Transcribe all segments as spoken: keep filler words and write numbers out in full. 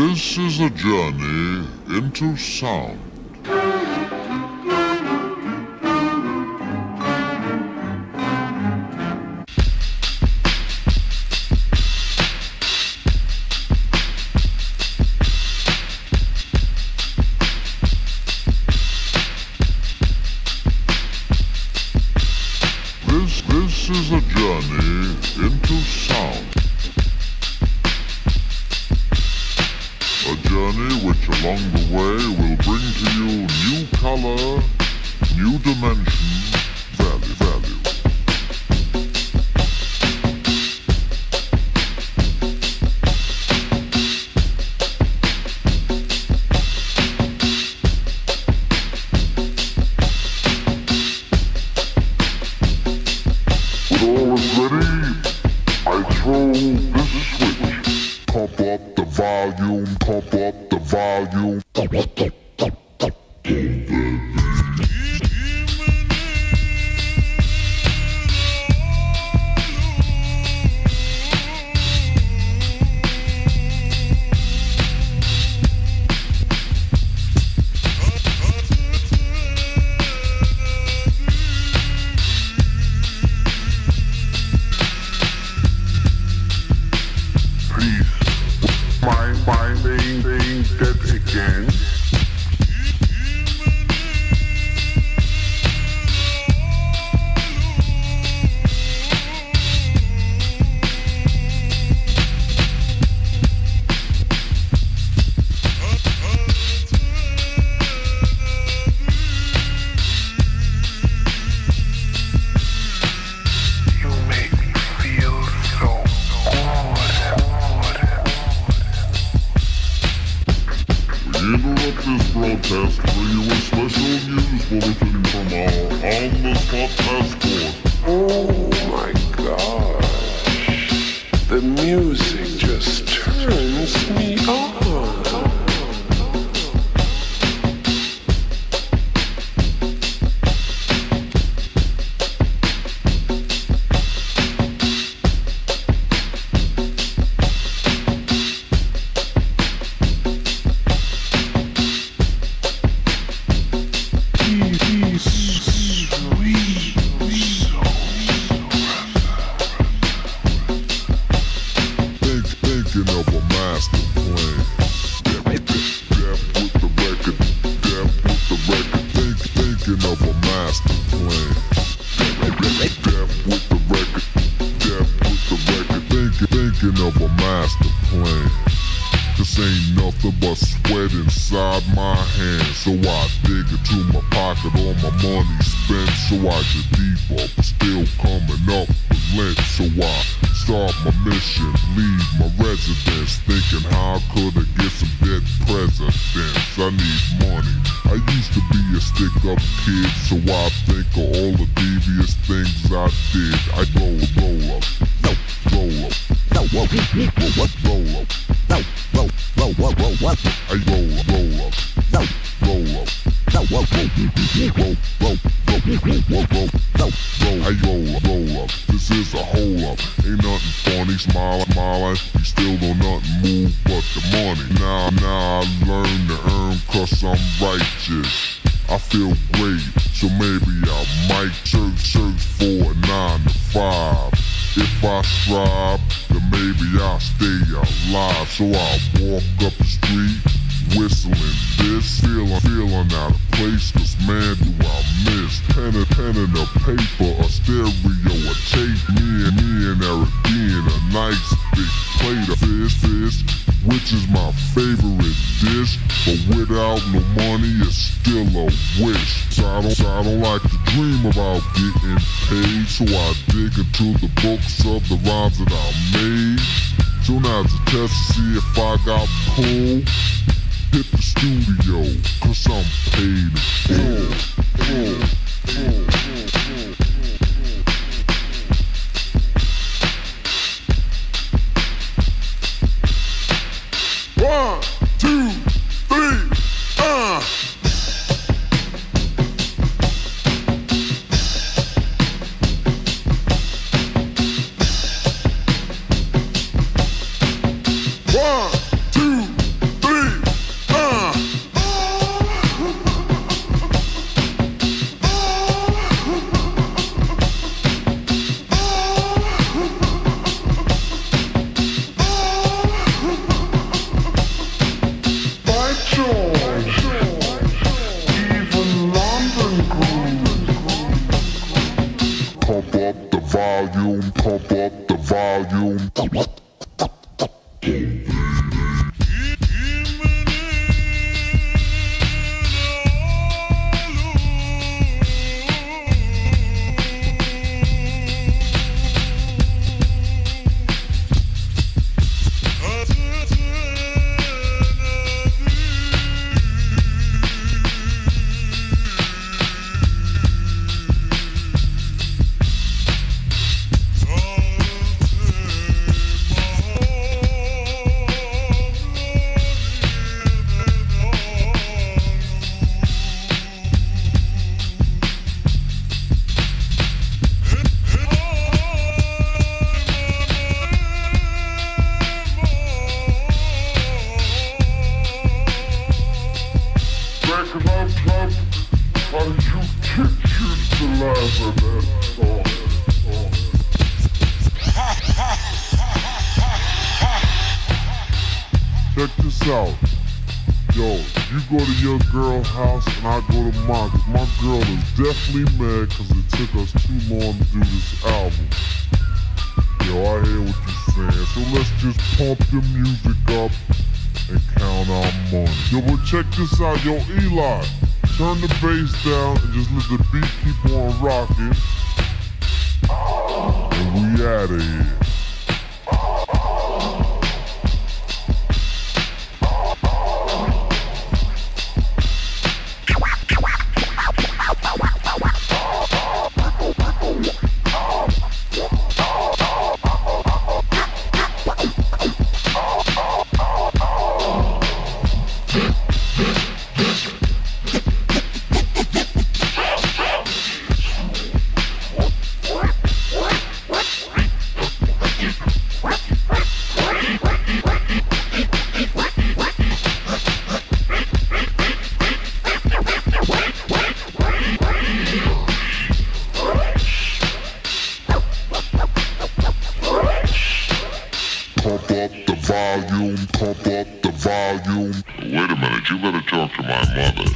This is a journey into sound. This, this is a journey into sound. A journey which along the way will bring to you new color, new dimension, value, value. When all is ready, I throw this switch. Pump up the volume, pump up the volume. Mind, mind, being, being dead again. Interrupt this broadcast for you a special news bulletin from our on-the-spot task force. Oh my gosh, the music just turns me on. Thinking of a master plan. Depth, depth with the record, depth with the record. Think, thinking of a master plan. Depth, depth with the record, depth with the record. Thinking, thinking of a master plan. This ain't nothing but sweat inside my hands. So I dig into my pocket, all my money spent. So I get deeper, but still coming up with lint. So I start my mission, leave my residence, thinking how could I get some dead presidents. I need money. I used to be a stick-up kid, so I think of all the devious things I did. I roll, roll up, no, roll up, no, roll up, roll up, no, roll, roll, roll, roll up. I roll, roll up, no, roll up, no, roll, roll, roll, roll, roll, roll, roll, no, roll. I roll, roll up. This is a hole up. Ain't nothing funny, smiling, smiling. You still don't nothing move but the money. Now, now I learn to earn cause I'm righteous. I feel great, so maybe I might search, search for a nine to five. If I strive, then maybe I'll stay alive. So I walk up the street, whistling this, feeling, feeling out of place, cause man do I miss pen and pen and a paper, a stereo, a tape, me and me and Eric being a nice big plate of fish, fish, which is my favorite dish, but without no money it's still a wish. So I don't, so I don't like to dream about getting paid, so I dig into the books of the rhymes that I made. So now's a test to see if I got pulled. Hit the studio, cause I'm paid in full. One, two, three, uh! One, two, Check this out. Yo, you go to your girl house and I go to mine, cause my girl is definitely mad cause it took us too long to do this album. Yo, I hear what you're saying, so let's just pump the music up and count our money. Yo, but check this out, yo, Eli, turn the bass down and just let the beat keep on rocking. And we outta here. Pump up the volume, pump up the volume. Wait a minute, you better talk to my mother.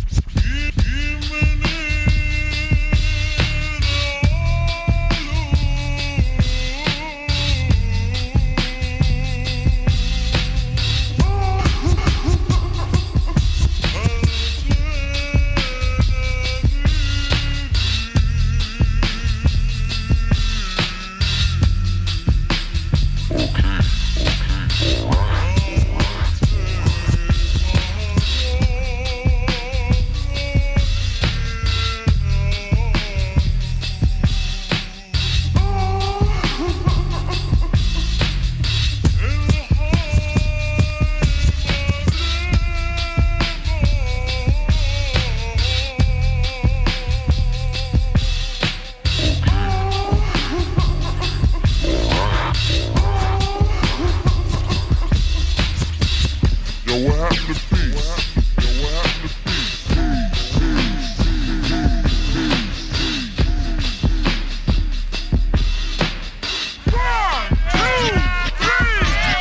Yo, what happened to peace? Yo, what happened to peace? One, two, three,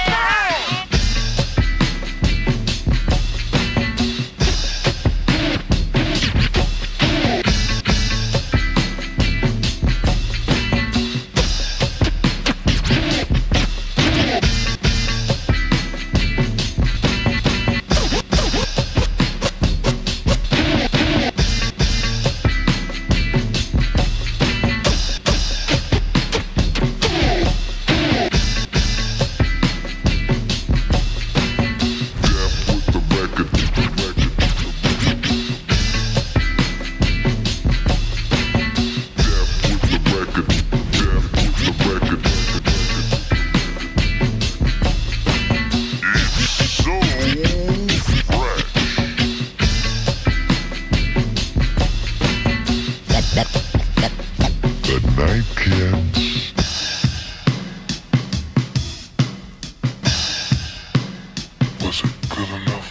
Good night, kids. Was it good enough?